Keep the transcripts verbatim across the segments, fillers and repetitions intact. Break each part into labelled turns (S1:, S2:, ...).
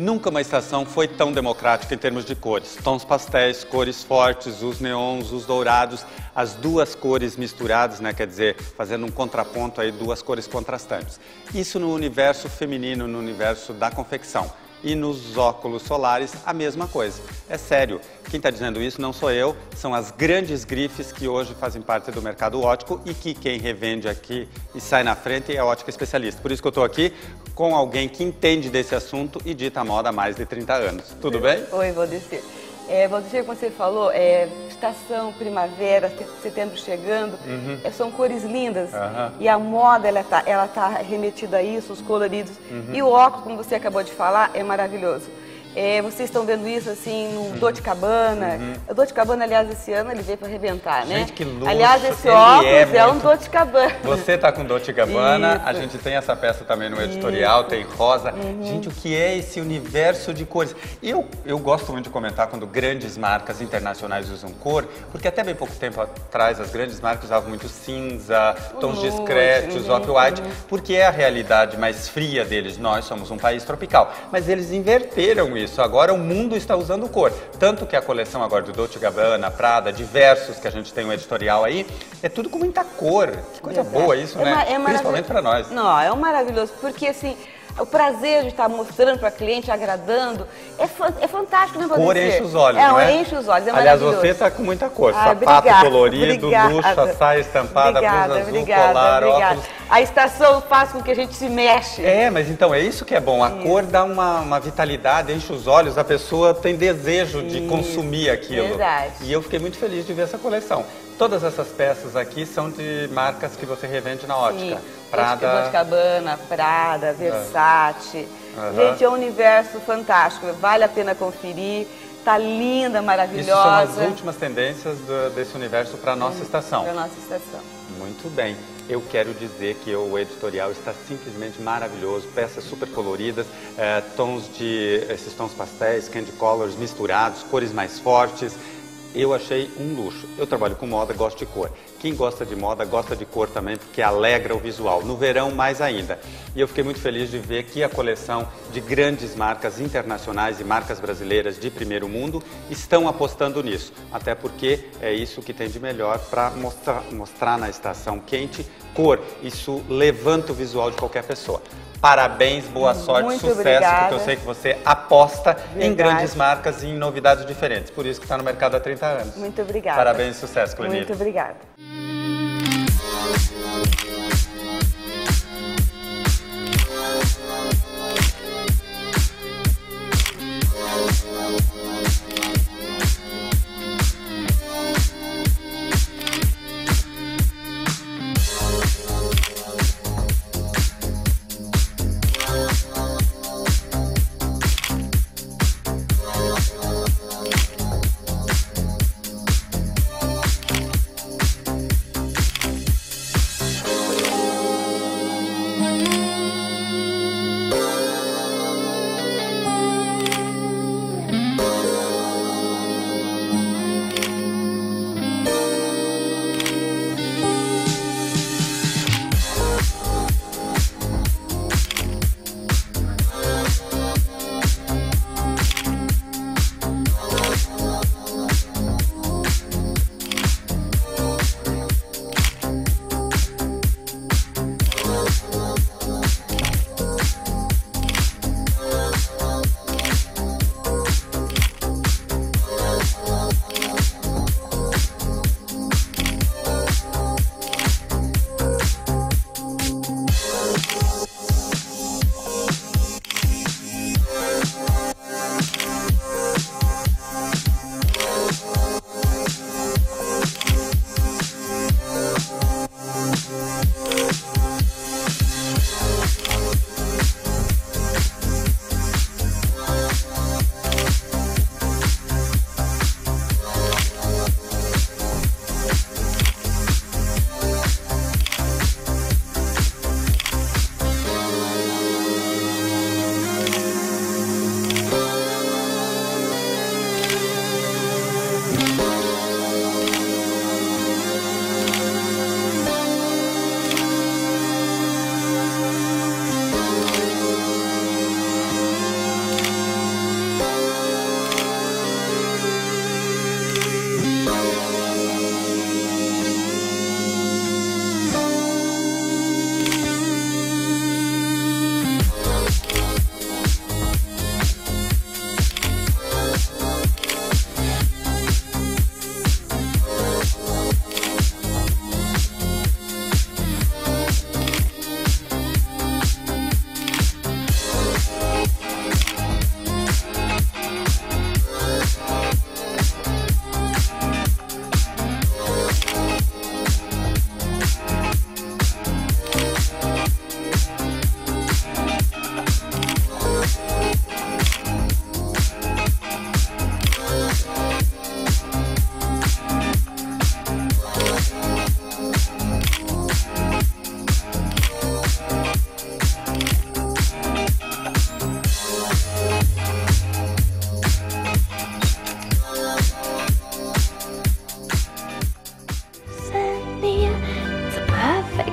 S1: Nunca uma estação foi tão democrática em termos de cores. Tons pastéis, cores fortes, os neons, os dourados, as duas cores misturadas, né? Quer dizer, fazendo um contraponto aí, duas cores contrastantes. Isso no universo feminino, no universo da confecção. E nos óculos solares, a mesma coisa. É sério, quem está dizendo isso não sou eu, são as grandes grifes que hoje fazem parte do mercado óptico e que quem revende aqui e sai na frente é a ótica especialista. Por isso que eu estou aqui com alguém que entende desse assunto e dita moda há mais de trinta anos. Tudo bem?
S2: Oi, Valdecir. É, Valdecir, como você falou, é, estação, primavera, setembro chegando, uhum. é, são cores lindas uhum. e a moda ela tá, ela tá remetida a isso, os coloridos. Uhum. E o óculos, como você acabou de falar, é maravilhoso. É, vocês estão vendo isso assim no Dolce Gabbana. Uhum. O Dolce Gabbana, aliás, esse ano ele veio para arrebentar, né?
S1: Gente, que luxo.
S2: Aliás, esse óculos é, é muito... um Dolce Gabbana.
S1: Você tá com Dolce Gabbana, isso. A gente tem essa peça também no editorial, isso. Tem rosa. Uhum. Gente, o que é esse universo de cores? Eu, eu gosto muito de comentar quando grandes marcas internacionais usam cor, porque até bem pouco tempo atrás as grandes marcas usavam muito cinza, tons uhum. discretos, uhum. off-white, uhum. porque é a realidade mais fria deles. Nós somos um país tropical, mas eles inverteram isso. Isso. Agora o mundo está usando cor. Tanto que a coleção agora do Dolce Gabbana, Prada, diversos que a gente tem um editorial aí, é tudo com muita cor. Que coisa Exato. Boa isso, é né? É Principalmente para nós.
S2: Não, é um maravilhoso, porque assim, o prazer de estar mostrando para cliente, agradando, é, é fantástico, né,
S1: Cor enche os olhos,
S2: é,
S1: não é?
S2: enche os olhos, é
S1: Aliás,
S2: maravilhoso.
S1: você está com muita cor.
S2: Ah,
S1: Sapato
S2: obrigada,
S1: colorido,
S2: obrigada.
S1: luxo, a saia estampada,
S2: obrigada,
S1: blusa azul,
S2: obrigada,
S1: colar,
S2: obrigada.
S1: óculos.
S2: A estação faz com que a gente se mexe.
S1: É, mas então é isso que é bom. A isso. Cor dá uma, uma vitalidade, enche os olhos, a pessoa tem desejo de isso. Consumir aquilo.
S2: Verdade.
S1: E eu fiquei muito feliz de ver essa coleção. Todas essas peças aqui são de marcas que você revende na ótica.
S2: Sim.
S1: Prada,
S2: Dolce Gabbana, Prada, Versace.
S1: Uhum.
S2: Gente, é um universo fantástico. Vale a pena conferir. Tá linda, maravilhosa.
S1: Isso são as últimas tendências do, desse universo para a nossa hum, estação.
S2: Para a nossa estação.
S1: Muito bem. Eu quero dizer que o editorial está simplesmente maravilhoso. Peças super coloridas, eh, tons de... esses tons pastéis, candy colors misturados, cores mais fortes. Eu achei um luxo. Eu trabalho com moda, gosto de cor. Quem gosta de moda, gosta de cor também, porque alegra o visual. No verão, mais ainda. E eu fiquei muito feliz de ver que a coleção de grandes marcas internacionais e marcas brasileiras de primeiro mundo estão apostando nisso. Até porque é isso que tem de melhor para mostrar, mostrar na estação quente cor. Isso levanta o visual de qualquer pessoa. Parabéns, boa sorte,
S2: Muito
S1: sucesso,
S2: obrigada.
S1: porque eu sei que você aposta
S2: Verdade.
S1: Em grandes marcas e em novidades diferentes. Por isso que está no mercado há trinta anos.
S2: Muito obrigada.
S1: Parabéns e sucesso, Clenir.
S2: Muito obrigada.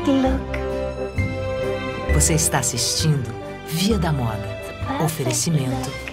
S3: perfect look.
S4: Você está assistindo Via da Moda. Oferecimento